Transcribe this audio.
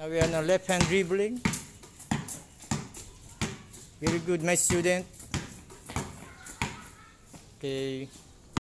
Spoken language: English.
Now we are on left hand dribbling. Very good, my student. Okay.